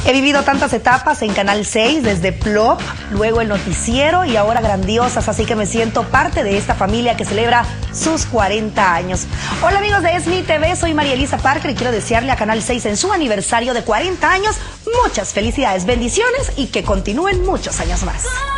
He vivido tantas etapas en Canal 6, desde Plop, luego el noticiero y ahora grandiosas, así que me siento parte de esta familia que celebra sus 40 años. Hola amigos de ESMI TV, soy María Elisa Parker y quiero desearle a Canal 6 en su aniversario de 40 años muchas felicidades, bendiciones y que continúen muchos años más.